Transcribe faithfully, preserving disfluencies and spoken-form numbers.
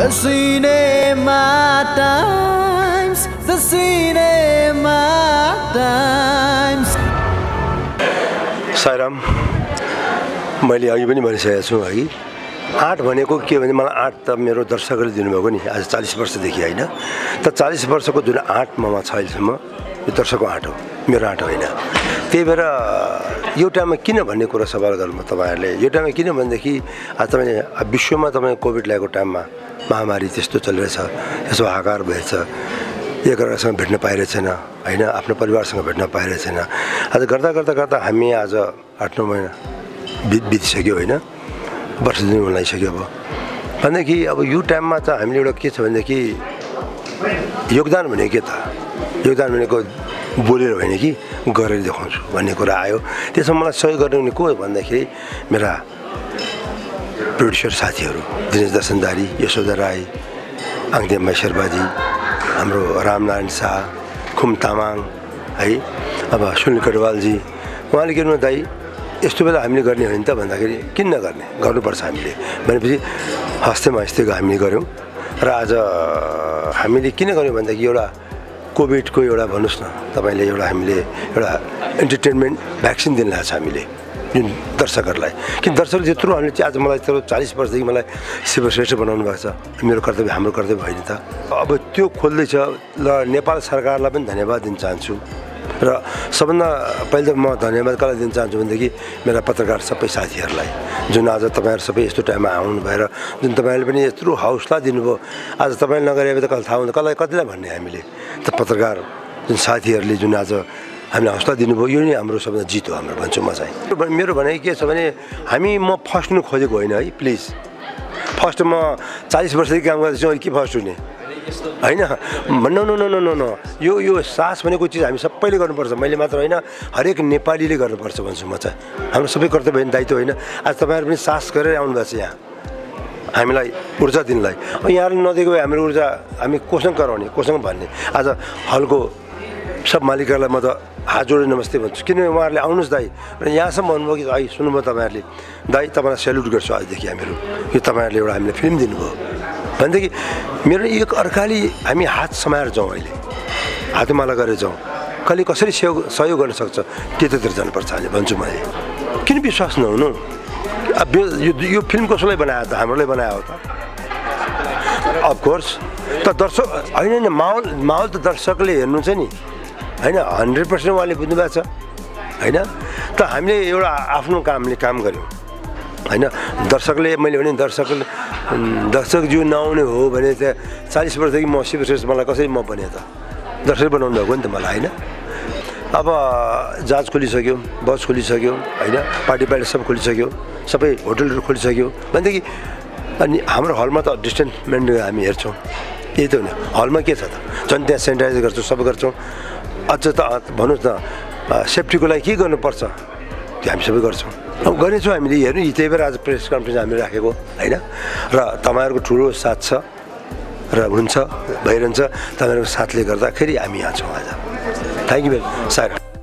The cinema times, the cinema times. Sairam मैले अघि पनि भनिसकेको छु है आठ भनेको के भने मलाई आठ त मेरो दर्शकले दिनुभएको नि आज चालीस वर्षदेखि हैन त चालीस वर्षको जुन आठ ममा छ अहिलेसम्म यो दर्शकको आठ हो मेरो आठ होइन त्यही भएर एउटामा किन भन्ने कुरा सवाल गर्नु तपाईहरुले एउटामा किन भनेदेखि आज तपाईले विश्वमा तपाई कोभिड लागेको टाइममा महामारी त्यस्तो चलिरहेछ यसो हाहाकार भएछ एकअर्कासँग भेट्न पाइरहेको छैन हैन आफ्नो परिवारसँग भेट्न पाइरहेको छैन आज गर्दा गर्दा गर्दा हामी आज आठ नौ महिना बित बितिसक्यो हैन वर्ष दिन लागिसक्यो अब भनेदेखि अब यो टाइममा त हामीले एउटा के छ भनेदेखि योगदान भनेको के त योगदान भनेको बोलेर होइन कि गरेर देखाउँछु भन्ने कुरा आयो त्यसमा मलाई सहयोग गर्ने उनी को भन्दाखेरि मेरा प्रोड्युसर साथीहरू दिनेश दर्शनदारी यशोदा राई आङदेमा शेर्पाजी हाम्रो रामनारायण शाह खुम तामाङ है अब सुनिल कटवालजी उहाँले के भन्नु दाइ यस्तो बेला हामीले गर्ने हो नि त भन्दाखेरि किन नगर्ने गर्नुपर्छ हामीले भनेपछि हस्तेमा हस्तेको हामीले गऱ्यौँ र आज हामीले किन गर्यौँ भन्दाखेरि एउटा कोभिडको एउटा भन्नुहोस् न तपाईँले एउटा हामीले एउटा इन्टरटेनमेन्ट भ्याक्सिन दिन लागेको छ हामीले जुन दर्शकहरूलाई किन दर्शकले त्यत्रो हामीले चाहिँ आज मलाई त्यत्रो चालिस वर्षदेखि मलाई शिवश्रेष्ठ बनाउनु भएको छ मेरो कर्तव्य हाम्रो कर्तव्य होइन त अब त्यो खोल्दैछ ल नेपाल सरकारलाई पनि धन्यवाद दिन चाहन्छु र सबभन्दा पहिले त म धन्यवाद कसलाई दिन चाहन्छु भनेदेखि मेरा पत्रकार सबै साथीहरूलाई जुन आज तपाईँहरू सबै यस्तो टाइममा आउनु भएर जुन तपाईँहरूले पनि यत्रो हौसला दिनुभयो आज तपाईँले नगरे त कसलाई थाहा हुन्छ कसलाई कतिलाई भन्ने हामीले त पत्रकार जुन साथीहरूले जुन आज हामीलाई हौसला दिनुभयो यो नै हाम्रो सबभन्दा जित हो हाम्रो भन्छु म चाहिँ मेरो भनाइ के छ भने हामी म फर्स्ट हुनु खोजेको होइन है प्लिज फर्स्ट म चालिस वर्षदेखि काम गर्दैछु अहिले के फर्स्ट हुने होइन no no no no no no यो यो साहस भनेको चिज हामी सबैले गर्नुपर्छ मैले मात्र होइन हरेक नेपालीले गर्नुपर्छ भन्छु म चाहिँ हाम्रो सबै कर्तव्य होइन दायित्व होइन आज तपाईँहरू पनि साहस गरेर आउनुभएको छ यहाँ हामीलाई ऊर्जा दिनलाई अब यहाँले नदिएको भए हाम्रो ऊर्जा हामी कोसँग कराउने कोसँग भन्ने आज हलको सब मालिकहरूलाई म त हात जोडेर नमस्ते भन्छु किनभने उहाँहरूले आउनुहोस् दाइ र यहाँसम्म भन्नुभयो कि है सुन्नुभयो तपाईँहरूले दाइ तपाईँलाई सेल्युट गर्छु आजदेखि हामीहरू यो तपाईँहरूले एउटा हामीले फिल्म दिनुभयो भनेदेखि मेरो एक अर्काले हामी हात समाएर जाउँ अहिले हातमाला गरेर जाउँ कहिले कसरी सहयोग सहयोग गर्न सक्छ त्यतातिर जानुपर्छ अहिले भन्छु मैले किन विश्वास नहुनु अब यो यो फिल्म कसैलाई बनायो त हाम्रोलाई बनायो हो त अफकोर्स त दर्शक होइन होइन माहौल माहौल त दर्शकले हेर्नु छ नि होइन हन्ड्रेड पर्सेन्ट उहाँले बुझ्नु भएको छ होइन त हामीले एउटा आफ्नो कामले काम गऱ्यौँ होइन दर्शकले मैले भने दर्शकले दर्शक जिउ नआउने हो भने त चालिस वर्षदेखि म शिवश्रेष्ठ मलाई कसरी म बने त दर्शक बनाउनु भएको नि त मलाई होइन अब जहाज खोलिसक्यो बस खोलिसक्यो होइन पार्टी पार्टी सब खोलिसक्यो सबै होटलहरू खोलिसक्यो भनेदेखि अनि हाम्रो हलमा त डिस्टेन्स मेन्टेन हामी हेर्छौँ यही त हो नि हलमा के छ त झन् त्यहाँ सेनिटाइज गर्छौँ सबै गर्छौँ अझ त भन्नुहोस् न सेफ्टीको लागि के गर्नुपर्छ त्यो हामी सबै गर्छौँ अब गर्नेछौँ हामीले हेर्नु त्यही भएर आज प्रेस कन्फरेन्स हामीले राखेको होइन र तपाईँहरूको ठुलो साथ छ र हुन्छ भइरहन्छ तपाईँहरूको साथले गर्दाखेरि हामी यहाँ छौँ आज थ्याङ्क यू भेरी सायरा